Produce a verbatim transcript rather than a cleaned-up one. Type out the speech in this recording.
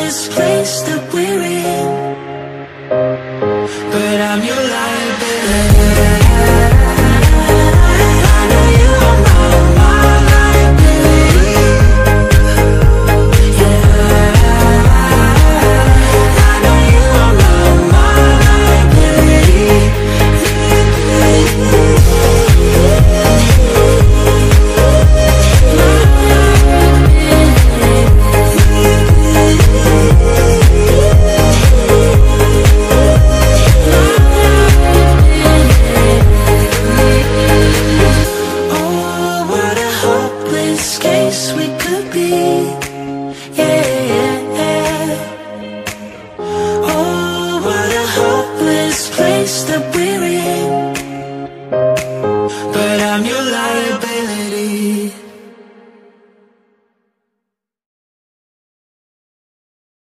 hopeless place that we're in, but I'm your liability. I know you are my, my liability. Yeah, I know you are my, my liability. Oh, what a hopeless case we could be. Yeah. Oh, what a hopeless place that we're in, but I'm your liability.